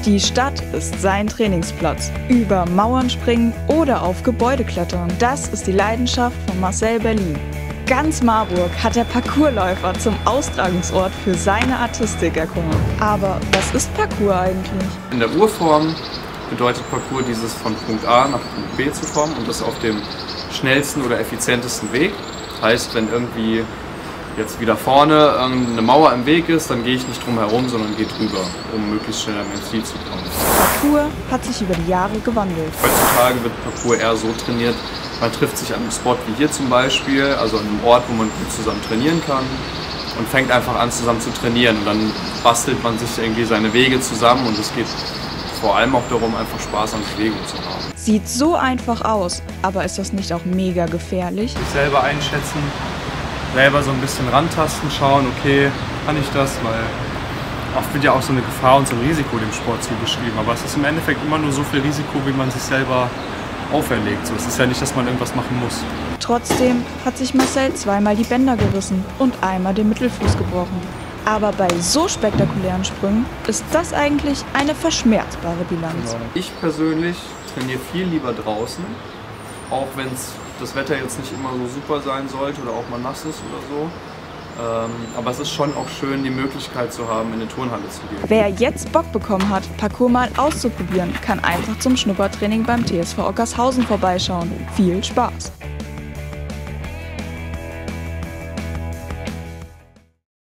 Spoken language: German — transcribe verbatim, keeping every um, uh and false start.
Die Stadt ist sein Trainingsplatz. Über Mauern springen oder auf Gebäude klettern. Das ist die Leidenschaft von Marcel Berlin. Ganz Marburg hat der Parkourläufer zum Austragungsort für seine Artistik erkoren. Aber was ist Parkour eigentlich? In der Urform bedeutet Parkour dieses von Punkt A nach Punkt B zu kommen und das auf dem schnellsten oder effizientesten Weg. Heißt, wenn irgendwie jetzt wieder vorne eine Mauer im Weg ist, dann gehe ich nicht drum herum, sondern gehe drüber, um möglichst schnell an mein Ziel zu kommen. Parkour hat sich über die Jahre gewandelt. Heutzutage wird Parkour eher so trainiert, man trifft sich an einem Spot wie hier zum Beispiel, also an einem Ort, wo man gut zusammen trainieren kann und fängt einfach an zusammen zu trainieren. Und dann bastelt man sich irgendwie seine Wege zusammen und es geht vor allem auch darum, einfach Spaß an Bewegung zu haben. Sieht so einfach aus, aber ist das nicht auch mega gefährlich? Sich selber einschätzen, selber so ein bisschen rantasten, schauen, okay, kann ich das, weil oft wird ja auch so eine Gefahr und so ein Risiko dem Sport zugeschrieben, aber es ist im Endeffekt immer nur so viel Risiko, wie man sich selber auferlegt. So, es ist ja nicht, dass man irgendwas machen muss. Trotzdem hat sich Marcel zweimal die Bänder gerissen und einmal den Mittelfuß gebrochen. Aber bei so spektakulären Sprüngen ist das eigentlich eine verschmerzbare Bilanz. Ich persönlich trainiere viel lieber draußen, auch wenn das Wetter jetzt nicht immer so super sein sollte oder auch mal nass ist oder so. Ähm, aber es ist schon auch schön, die Möglichkeit zu haben, in eine Turnhalle zu gehen. Wer jetzt Bock bekommen hat, Parkour mal auszuprobieren, kann einfach zum Schnuppertraining beim T S V Ockershausen vorbeischauen. Viel Spaß!